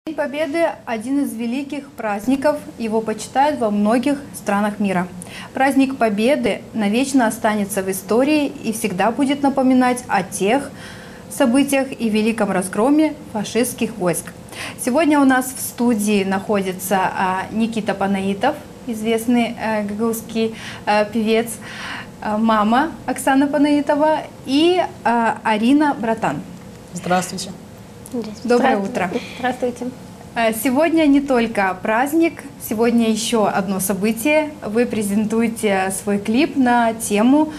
День Победы – один из великих праздников, его почитают во многих странах мира. Праздник Победы навечно останется в истории и всегда будет напоминать о тех событиях и великом разгроме фашистских войск. Сегодня у нас в студии находится Никита Панаитов, известный гагаузский певец, мама Оксана Панаитова и Арина Братан. Здравствуйте. Доброе утро. Здравствуйте. Сегодня не только праздник, сегодня еще одно событие. Вы презентуете свой клип на тему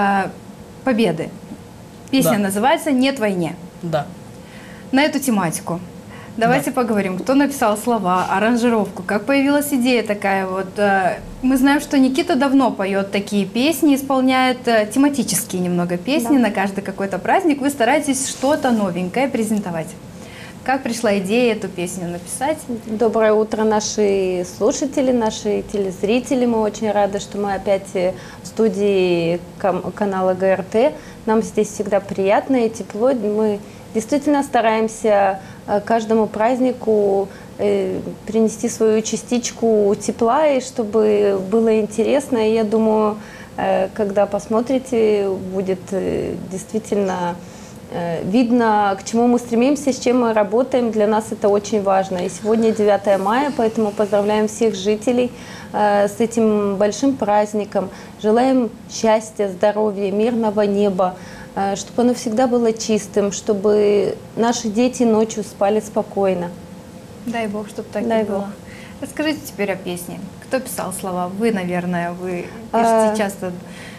Победы. Песня называется «Нет войне». Да. На эту тематику давайте поговорим. Кто написал слова, аранжировку, как появилась идея такая вот. Мы знаем, что Никита давно поет такие песни, исполняет тематические немного песни на каждый какой-то праздник. Вы стараетесь что-то новенькое презентовать. Как пришла идея эту песню написать? Доброе утро, наши слушатели, наши телезрители. Мы очень рады, что мы опять в студии канала ГРТ. Нам здесь всегда приятно и тепло. Мы действительно стараемся каждому празднику принести свою частичку тепла, и чтобы было интересно. И я думаю, когда посмотрите, будет действительно видно, к чему мы стремимся, с чем мы работаем. Для нас это очень важно. И сегодня 9 мая, поэтому поздравляем всех жителей с этим большим праздником. Желаем счастья, здоровья, мирного неба, чтобы оно всегда было чистым, чтобы наши дети ночью спали спокойно. Дай Бог, чтобы так и было. Расскажите теперь о песне. Кто писал слова? Вы, наверное, вы пишете часто.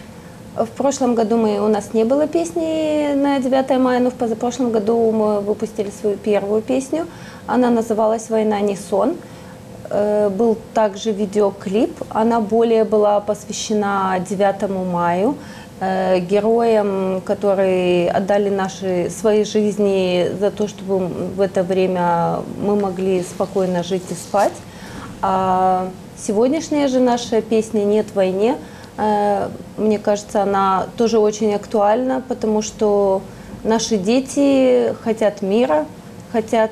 В прошлом году у нас не было песни на 9 мая, но в позапрошлом году мы выпустили свою первую песню. Она называлась «Война не сон». Был также видеоклип. Она более была посвящена 9 мая, героям, которые отдали свои жизни за то, чтобы в это время мы могли спокойно жить и спать. А сегодняшняя же наша песня «Нет войне», мне кажется, она тоже очень актуальна, потому что наши дети хотят мира, хотят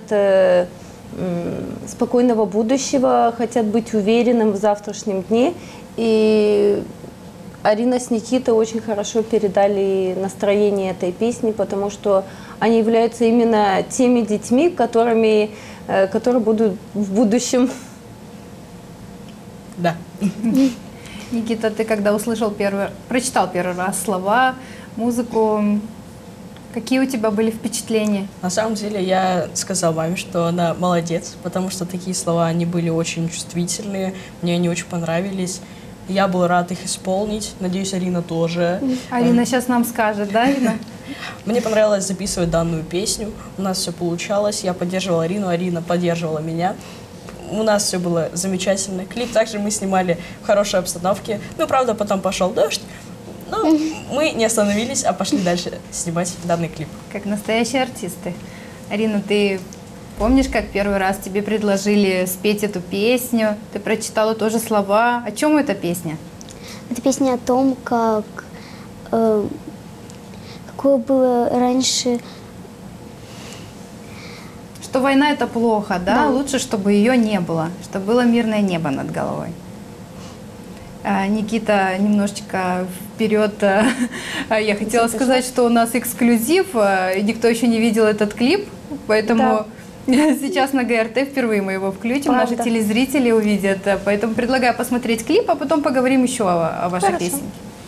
спокойного будущего, хотят быть уверенным в завтрашнем дне. И Арина с Никитой очень хорошо передали настроение этой песни, потому что они являются именно теми детьми, которые будут в будущем. Да. Никита, ты когда прочитал первый раз слова, музыку, какие у тебя были впечатления? На самом деле я сказал маме, что она молодец, потому что такие слова, они были очень чувствительные, мне они очень понравились. Я был рад их исполнить, надеюсь, Арина тоже. Арина сейчас нам скажет, да, Арина? Мне понравилось записывать данную песню, у нас все получалось, я поддерживала Арину, Арина поддерживала меня. У нас все было замечательно. Клип также мы снимали в хорошей обстановке. Ну, правда, потом пошел дождь. Но мы не остановились, а пошли дальше снимать данный клип. Как настоящие артисты. Арина, ты помнишь, как первый раз тебе предложили спеть эту песню? Ты прочитала тоже слова. О чем эта песня? Это песня о том, какое было раньше... Что война – это плохо, да? Лучше, чтобы ее не было, чтобы было мирное небо над головой. Никита, немножечко вперед. Я хотела сказать, что у нас эксклюзив, никто еще не видел этот клип, поэтому сейчас на ГРТ впервые мы его включим, наши телезрители увидят. Поэтому предлагаю посмотреть клип, а потом поговорим еще о вашей песне.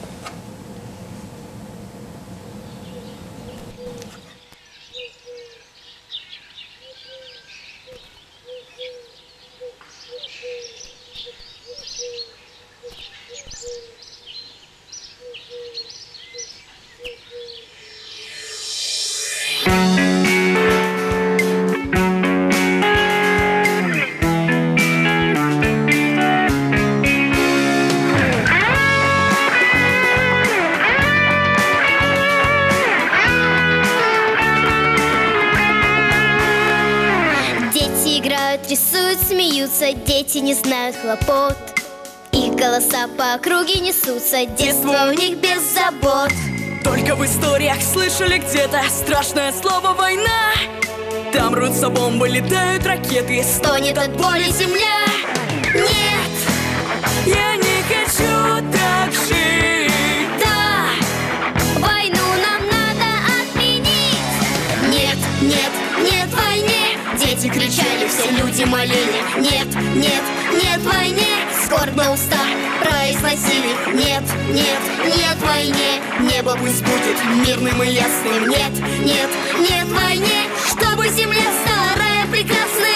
Рисуют, смеются, дети не знают хлопот. Их голоса по округе несутся, детство у них без забот. Только в историях слышали где-то страшное слово «война». Там рвутся бомбы, летают ракеты. Стонет от боли земля. Нет, Я не хочу так жить. да, войну нам надо отменить. Нет, нет, нет войне. Дети кричали, все люди молили. Нет, нет, нет войне. Скорбно уста произносили. Нет, нет, нет войне. Небо пусть будет мирным и ясным. Нет, нет, нет войне. Чтобы земля стала раем прекрасным.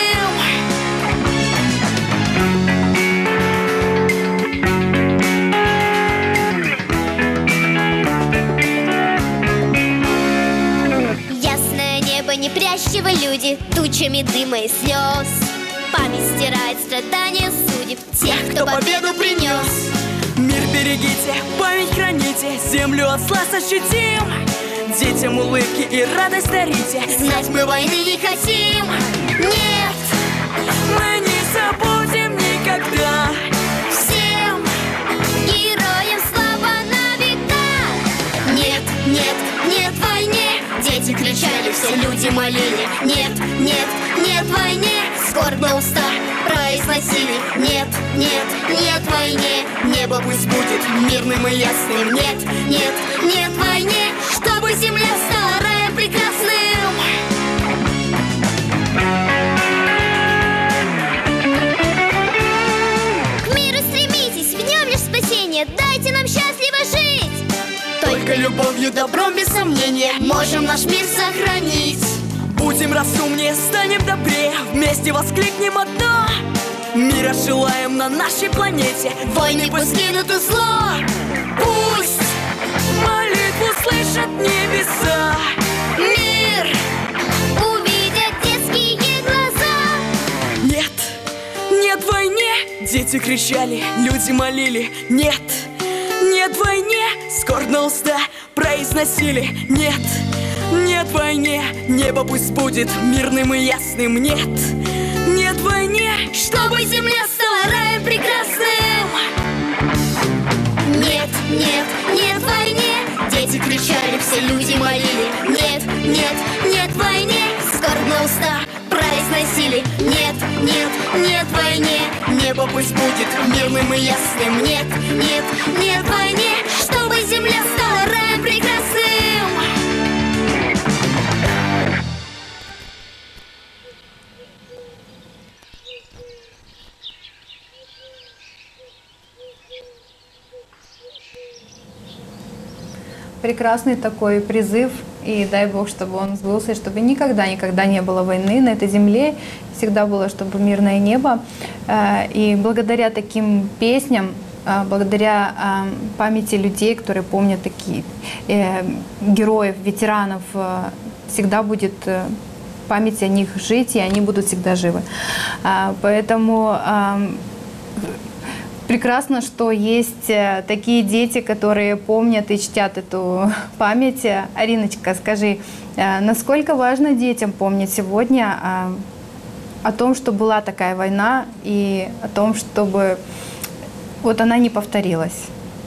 Ясное небо, не прячьте вы, люди, тучами дыма и слез. Память стирает страдания судеб тех, кто победу принес. Мир берегите, память храните, землю от слез ощутим. Детям улыбки и радость дарите. Знать мы войны не хотим. Нет, Мы не забудем никогда. всем героям слава на века. Нет, нет, нет войне. Дети кричали, все люди молили. Нет, нет, нет войне. Скорбно уста произносили. Нет, нет, нет войне. Небо пусть будет мирным и ясным. Нет, нет, нет войне. Чтобы земля стала раем прекрасным. К миру стремитесь, в нем лишь спасение. Дайте нам счастливо жить. Только любовью, добром, без сомнения можем наш мир сохранить. Будем разумнее, станем добрее, вместе воскликнем одно. Мира желаем на нашей планете. Войны пусть кинут и зло. Пусть Молитву слышат небеса. мир увидят детские глаза. Нет, нет войне. Дети кричали, люди молили. Нет, нет войне. Скорбно уста произносили. Нет, нет войне. Небо пусть будет мирным и ясным. Нет, нет войне. Чтобы земля стала раем прекрасным. Нет, нет, нет войне. Дети кричали, все люди молили. Нет, нет, нет войне. Скорбно уста произносили. Нет, нет, нет войне. Небо пусть будет мирным и ясным. Нет, нет, нет войне. Чтобы земля стала раем прекрасным. Прекрасный такой призыв, и дай Бог, чтобы он сбылся, чтобы никогда не было войны на этой земле, всегда было, чтобы мирное небо. И благодаря таким песням, благодаря памяти людей, которые помнят такие героев, ветеранов, всегда будет память о них жить, и они будут всегда живы. Поэтому прекрасно, что есть такие дети, которые помнят и чтят эту память. Ариночка, скажи, насколько важно детям помнить сегодня о том, что была такая война, и о том, чтобы вот она не повторилась?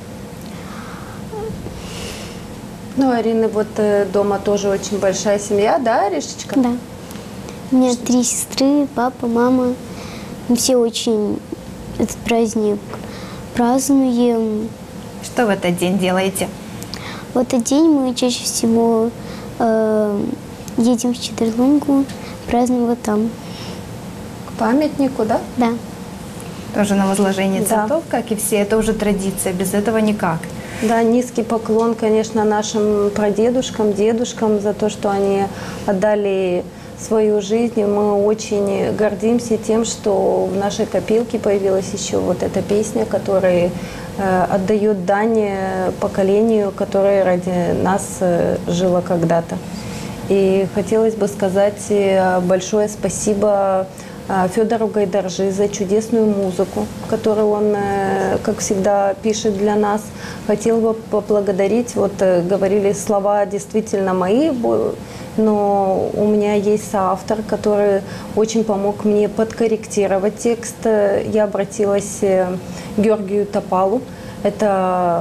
Ну, Арины, вот дома тоже очень большая семья, да, Аришечка? Да. У меня 3 сестры, папа, мама. Мы все очень этот праздник празднуем. Что в этот день делаете? В этот день мы чаще всего едем в Чедерлунгу, празднуем вот там. К памятнику, да? Да. Тоже на возложение Да. цветов, как и все. Это уже традиция, без этого никак. Да, низкий поклон, конечно, нашим прадедушкам, дедушкам за то, что они отдали свою жизнь. И мы очень гордимся тем, что в нашей копилке появилась еще вот эта песня, которая отдает дань поколению, которое ради нас жило когда-то. И хотелось бы сказать большое спасибо Федору Гайдаржи за чудесную музыку, которую он, как всегда, пишет для нас. Хотел бы поблагодарить, вот говорили слова действительно мои, но у меня есть соавтор, который очень помог мне подкорректировать текст. Я обратилась к Георгию Топалу. Это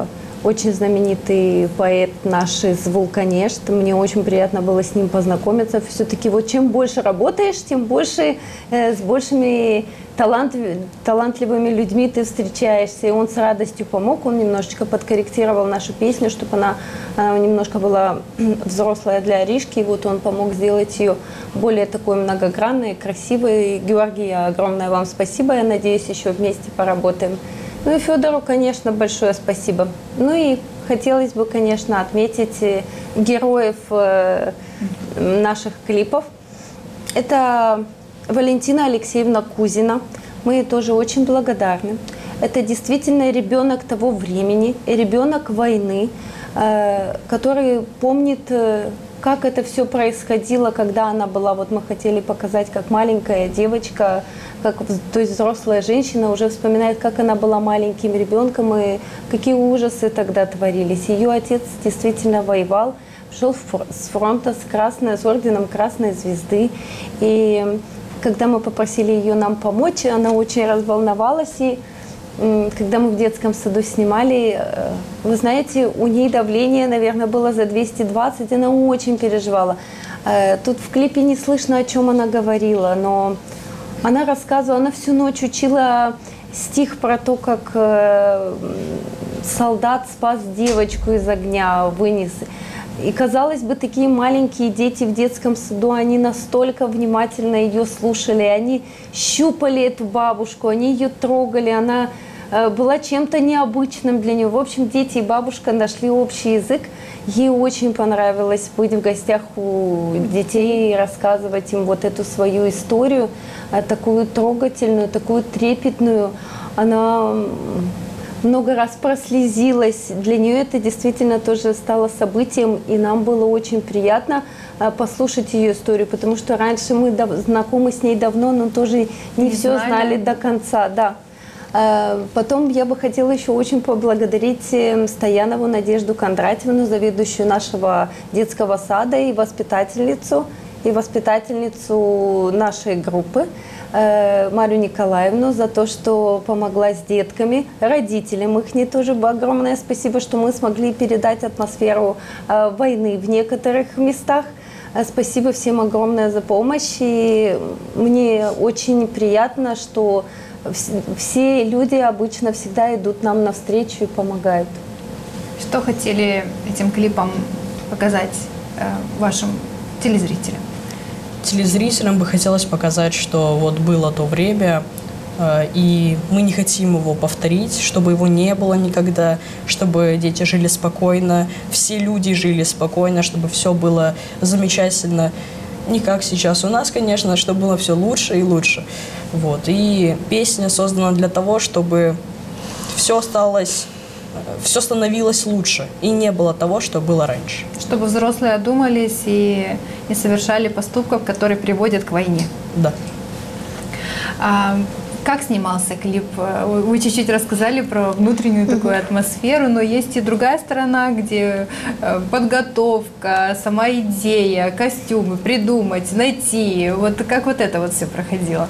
очень знаменитый поэт наш из Вулканешт. Мне очень приятно было с ним познакомиться. Все-таки вот чем больше работаешь, тем больше с большими талантливыми людьми ты встречаешься. И он с радостью помог, он немножечко подкорректировал нашу песню, чтобы она немножко была взрослая для Аришки. И вот он помог сделать ее более такой многогранной, красивой. Георгий, огромное вам спасибо. Я надеюсь, еще вместе поработаем. Ну и Федору, конечно, большое спасибо. Ну и хотелось бы, конечно, отметить героев наших клипов. Это Валентина Алексеевна Кузина. Мы ей тоже очень благодарны. Это действительно ребенок того времени, ребенок войны, который помнит, как это все происходило, когда она была, вот мы хотели показать, как маленькая девочка, то есть взрослая женщина уже вспоминает, как она была маленьким ребенком и какие ужасы тогда творились. Ее отец действительно воевал, шел с фронта с орденом Красной Звезды. И когда мы попросили ее нам помочь, она очень разволновалась. И когда мы в детском саду снимали, вы знаете, у нее давление, наверное, было за 220, она очень переживала. Тут в клипе не слышно, о чем она говорила, но она рассказывала, она всю ночь учила стих про то, как солдат спас девочку из огня, вынес. И, казалось бы, такие маленькие дети в детском саду, они настолько внимательно ее слушали, они щупали эту бабушку, они ее трогали, она была чем-то необычным для нее. В общем, дети и бабушка нашли общий язык. Ей очень понравилось быть в гостях у детей и рассказывать им вот эту свою историю, такую трогательную, такую трепетную. Она много раз прослезилась. Для нее это действительно тоже стало событием, и нам было очень приятно послушать ее историю, потому что раньше мы знакомы с ней давно, но тоже не все знали до конца. Да. Потом я бы хотела еще очень поблагодарить Стоянову Надежду Кондратьевну, заведующую нашего детского сада и воспитательницу нашей группы, Марию Николаевну, за то, что помогла с детками, родителям их не тоже огромное спасибо, что мы смогли передать атмосферу войны в некоторых местах. Спасибо всем огромное за помощь, и мне очень приятно, что все люди обычно всегда идут нам навстречу и помогают. Что хотели этим клипом показать вашим телезрителям? Телезрителям бы хотелось показать, что вот было то время, и мы не хотим его повторить, чтобы его не было никогда, чтобы дети жили спокойно, все люди жили спокойно, чтобы все было замечательно. Не как сейчас у нас, конечно, чтобы было все лучше и лучше. Вот. И песня создана для того, чтобы все становилось лучше, и не было того, что было раньше. Чтобы взрослые одумались и не совершали поступков, которые приводят к войне. Да. Как снимался клип? Вы чуть-чуть рассказали про внутреннюю такую атмосферу, но есть и другая сторона, где подготовка, сама идея, костюмы, придумать, найти. Вот как вот это вот все проходило?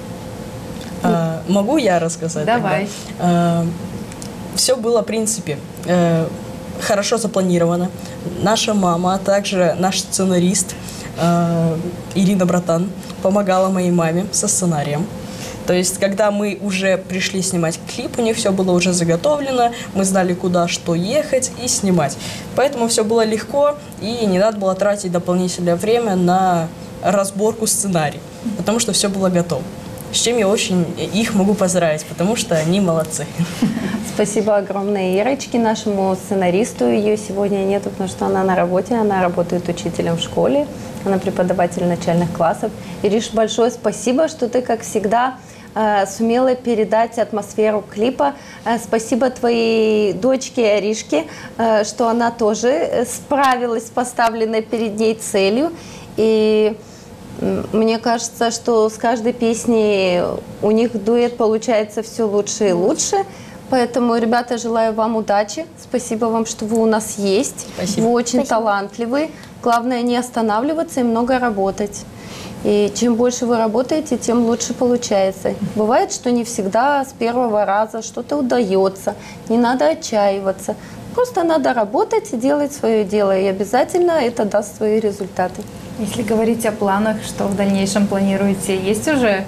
Могу я рассказать? Давай. Все было, в принципе, хорошо запланировано. Наша мама, а также наш сценарист Ирина Братан помогала моей маме со сценарием. То есть, когда мы уже пришли снимать клип, у них все было уже заготовлено, мы знали, куда, что ехать и снимать. Поэтому все было легко, и не надо было тратить дополнительное время на разборку сценария, потому что все было готово. С чем я очень их могу поздравить, потому что они молодцы. Спасибо огромное Ирочке, нашему сценаристу. Ее сегодня нет, потому что она на работе, она работает учителем в школе, она преподаватель начальных классов. Ириш, большое спасибо, что ты, как всегда, сумела передать атмосферу клипа. Спасибо твоей дочке Аришке, что она тоже справилась с поставленной перед ней целью. И мне кажется, что с каждой песней у них дуэт получается все лучше и лучше. Поэтому, ребята, желаю вам удачи. Спасибо вам, что вы у нас есть. Спасибо. Вы очень талантливы. Главное не останавливаться и много работать. И чем больше вы работаете, тем лучше получается. Бывает, что не всегда с первого раза что-то удается. Не надо отчаиваться. просто надо работать и делать свое дело, и обязательно это даст свои результаты. Если говорить о планах, что в дальнейшем планируете, есть уже?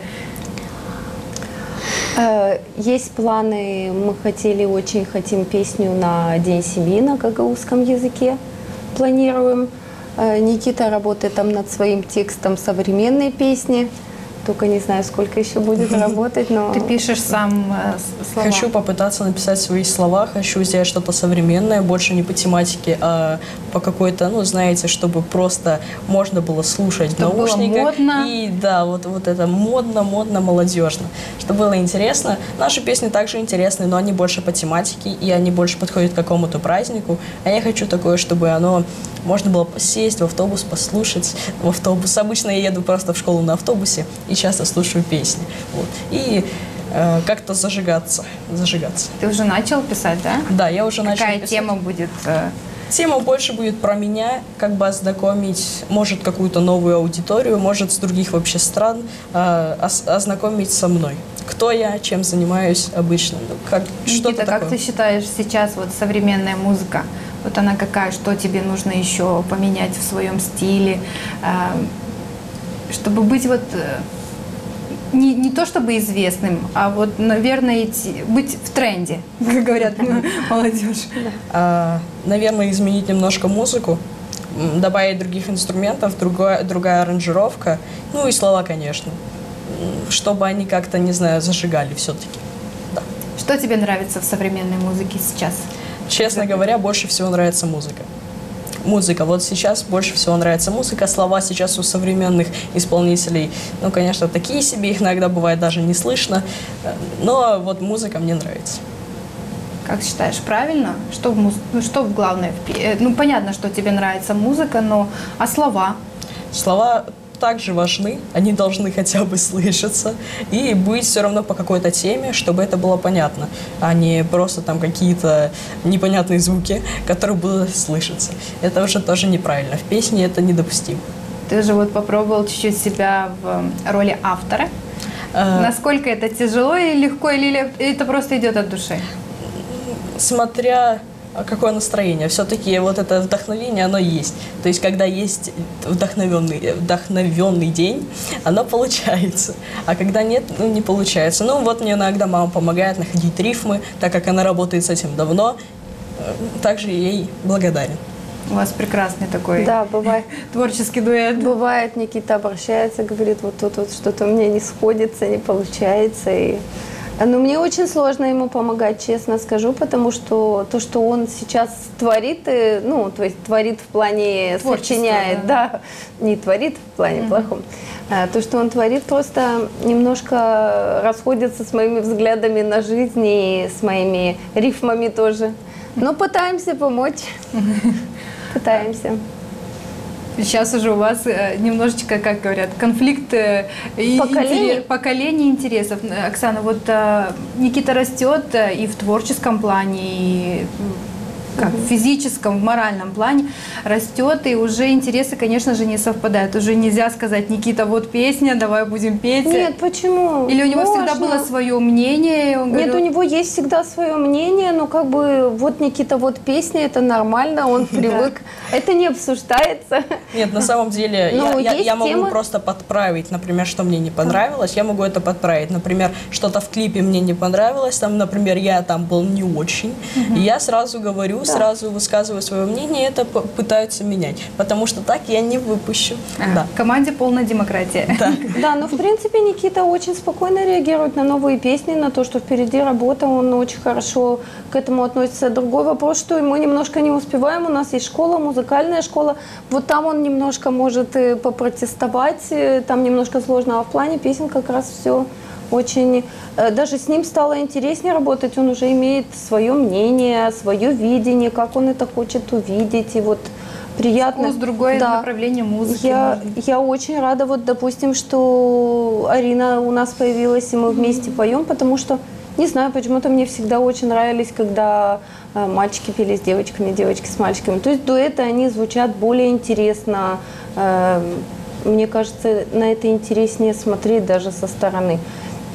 Есть планы, мы очень хотим песню на День семьи на гагаузском языке, планируем. Никита работает там над своим текстом современной песни. Только не знаю, сколько еще будет работать, но... Ты пишешь сам слова? Хочу попытаться написать свои слова, хочу сделать что-то современное, больше не по тематике, а по какой-то, ну, знаете, чтобы просто можно было слушать в наушниках. Было модно. И да, вот это модно, молодежно. Чтобы было интересно. Наши песни также интересны, но они больше по тематике, и они больше подходят к какому-то празднику. А я хочу такое, чтобы оно... Можно было сесть в автобус, послушать в автобус. Обычно я еду просто в школу на автобусе и часто слушаю песни. Вот. И как-то зажигаться. Ты уже начал писать, да? Да, я уже начал Какая писать. тема будет? Тема больше будет про меня, как бы ознакомить, может, какую-то новую аудиторию, может, с других вообще стран, ознакомить со мной. Кто я, чем занимаюсь обычно. Что-то Никита, как такое. ты считаешь сейчас вот современная музыка? Вот она какая, что тебе нужно еще поменять в своем стиле, чтобы быть вот не то чтобы известным, а вот, наверное, быть в тренде, как говорят молодежь. Наверное, изменить немножко музыку, добавить других инструментов, другая аранжировка, ну и слова, конечно, чтобы они как-то, не знаю, зажигали все-таки. Да. Что тебе нравится в современной музыке сейчас? Честно говоря, больше всего нравится музыка. Музыка. Вот сейчас больше всего нравится музыка. Слова сейчас у современных исполнителей, ну, конечно, такие себе. Их иногда бывает даже не слышно. Но вот музыка мне нравится. Как считаешь, правильно? Что главное? Ну, понятно, что тебе нравится музыка, но а слова? Слова также важны, они должны хотя бы слышаться и быть все равно по какой-то теме, чтобы это было понятно, а не просто там какие-то непонятные звуки, которые будут слышаться. Это уже тоже неправильно. В песне это недопустимо. Ты же вот попробовал чуть-чуть себя в роли автора. Насколько это тяжело и легко, или это просто идет от души? Смотря какое настроение. Все-таки вот это вдохновение, оно есть. То есть, когда есть вдохновенный день, оно получается. А когда нет, ну, не получается. Ну, вот мне иногда мама помогает находить рифмы, так как она работает с этим давно. Также ей благодарен. У вас прекрасный такой Да, бывает. творческий дуэт. Бывает, Никита обращается, говорит, вот тут вот что-то у меня не сходится, не получается. Но мне очень сложно ему помогать, честно скажу, потому что то, что он сейчас творит, ну, то есть творит в плане сочиняет, да, не творит в плане плохом. То, что он творит, просто немножко расходится с моими взглядами на жизнь и с моими рифмами тоже. Но пытаемся помочь. Пытаемся. Сейчас уже у вас немножечко, как говорят, конфликт поколений интересов. Оксана, вот Никита растет и в творческом плане, и в физическом, в моральном плане растет, и уже интересы, конечно же, не совпадают. Уже нельзя сказать: Никита, вот песня, давай будем петь. Нет, почему? Или у него всегда было свое мнение? Нет, у него есть всегда свое мнение, но как бы вот Никита, вот песня, это нормально, он привык. Это не обсуждается. Нет, на самом деле я могу просто подправить, например, что мне не понравилось, я могу это подправить. Например, что-то в клипе мне не понравилось, там, например, я там был не очень, и я сразу говорю, сразу высказываю свое мнение, и это пытаются менять, потому что так я не выпущу. Да. В команде полная демократия. Да, но в принципе Никита очень спокойно реагирует на новые песни, на то, что впереди работа, он очень хорошо к этому относится. Другой вопрос, что мы немножко не успеваем, у нас есть школа, музыкальная школа, вот там он немножко может попротестовать, там немножко сложно, а в плане песен как раз все очень... Даже с ним стало интереснее работать, он уже имеет свое мнение, свое видение, как он это хочет увидеть, и вот приятно. Вкус, другое направление музыки. Я очень рада, вот, допустим, что Арина у нас появилась, и мы вместе поем, потому что, не знаю, почему-то мне всегда очень нравились, когда мальчики пели с девочками, девочки с мальчиками. То есть дуэты, они звучат более интересно. Мне кажется, на это интереснее смотреть даже со стороны.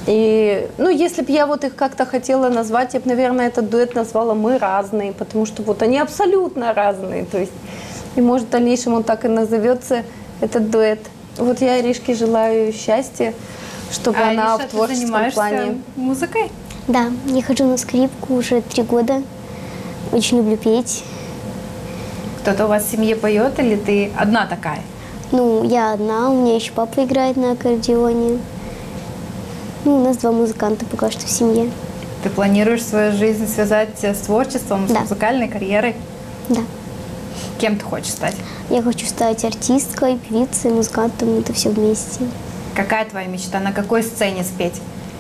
И, ну, если бы я вот их как-то хотела назвать, я бы, наверное, этот дуэт назвала «Мы разные», потому что вот они абсолютно разные. То есть, и, может, в дальнейшем он так и назовется, этот дуэт. Вот я Иришке желаю счастья, чтобы она Ириша, в творческом ты занимаешься плане... музыкой? Да, я хожу на скрипку уже 3 года. Очень люблю петь. Кто-то у вас в семье поет или ты одна такая? Ну, я одна, у меня еще папа играет на аккордеоне. Ну, у нас 2 музыканта пока что в семье. Ты планируешь свою жизнь связать с творчеством, с Да. музыкальной карьерой? Да. Кем ты хочешь стать? Я хочу стать артисткой, певицей, музыкантом, это все вместе. Какая твоя мечта? На какой сцене спеть?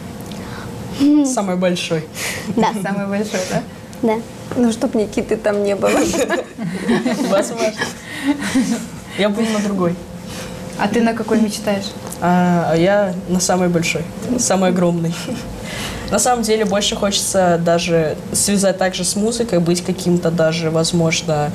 Самый большой. Да, Самый большой, да? да. Ну, чтобы Никиты там не было. Возможно. Я буду на другой. А ты на какой мечтаешь? А я на самый большой, самый огромный. На самом деле больше хочется даже связать также с музыкой, быть каким-то даже, возможно,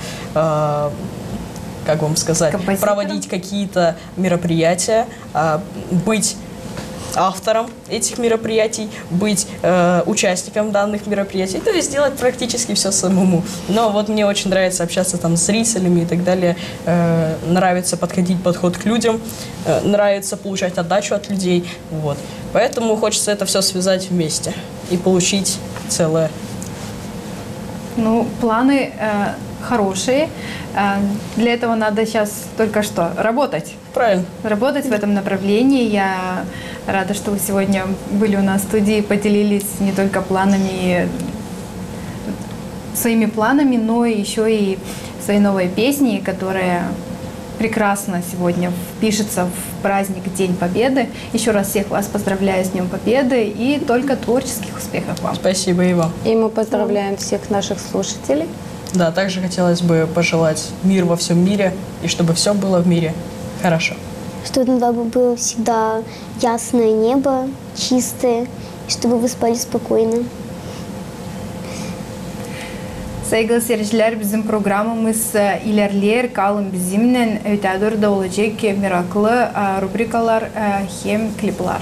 как вам сказать, Композитором? проводить какие-то мероприятия, быть автором этих мероприятий, быть участником данных мероприятий, то есть делать практически все самому. Но вот мне очень нравится общаться там с зрителями и так далее, нравится подход к людям, нравится получать отдачу от людей, вот. Поэтому хочется это все связать вместе и получить целое. Ну, планы хорошие. Для этого надо сейчас только что работать. Правильно. Работать в этом направлении. Я рада, что вы сегодня были у нас в студии и поделились не только планами, своими планами, но еще и своей новой песней, которая прекрасно сегодня впишется в праздник День Победы. Еще раз всех вас поздравляю с Днем Победы и только творческих успехов вам. Спасибо и вам. И мы поздравляем всех наших слушателей. Да, также хотелось бы пожелать мир во всем мире, и чтобы все было в мире хорошо. Чтобы над вами было всегда ясное небо, чистое, и чтобы вы спали спокойно. Saygılı seyirciler, bizim programımız ilerleyer kalın bizimle ötədir de olacak meraklı rubrikalar hem klipler.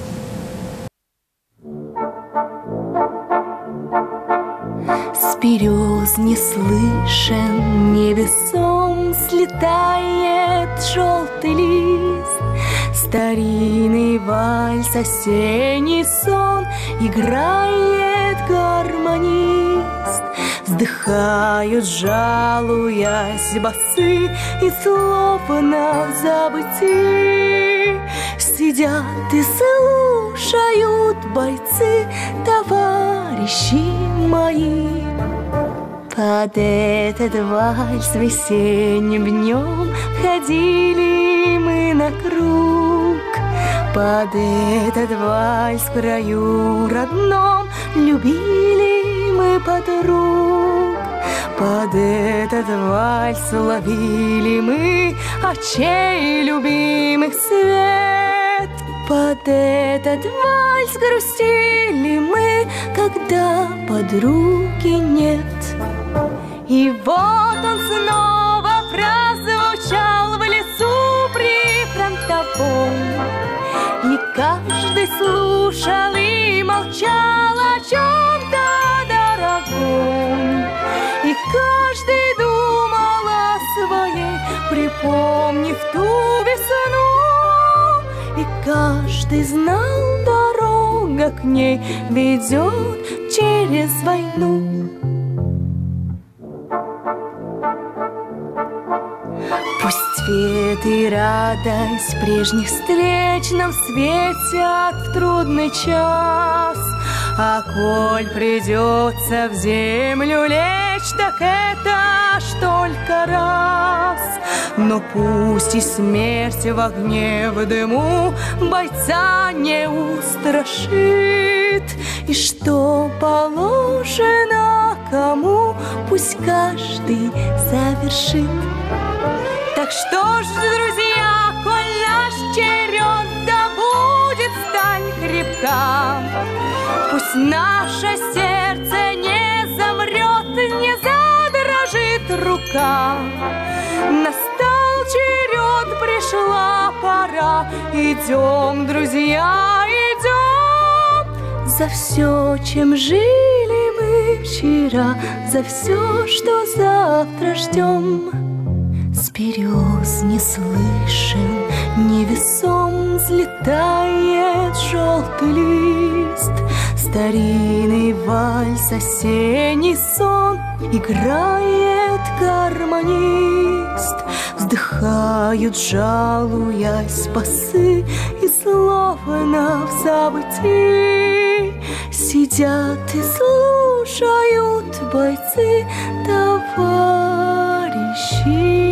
С берез не слышен, небесом слетает желтый лист. Старинный вальс, осенний сон играет гармонист. Вздыхают, жалуясь басы, и словно в забытии сидят и слушают бойцы, товарищи мои. Под этот вальс весенним днем ходили мы на круг. Под этот вальс в краю родном любили мы подруг. Под этот вальс ловили мы очей любимых свет. Под этот вальс грустили мы, когда подруги нет. И вот он снова прозвучал в лесу прифронтовом. И каждый слушал и молчал о чем-то дорогом. И каждый думал о своей, припомнив ту весну. И каждый знал, дорога к ней ведет через войну. Пусть свет и радость прежних встреч нам светят в трудный час, а коль придется в землю лечь, так это ж только раз. Но пусть и смерть в огне, в дыму бойца не устрашит, и что положено кому, пусть каждый завершит. Так что ж, друзья, коль наш черед, да будет сталь крепка, пусть наше сердце не замрет, не задрожит рука. Настал черед, пришла пора, идем, друзья, идем. за все, чем жили мы вчера, за все, что завтра ждем. С берез не слышен, невесом взлетает желтый лист. Старинный вальс, осенний сон играет гармонист. Вздыхают, жалуясь, басы, и словно в забытии сидят и слушают бойцы, товарищи.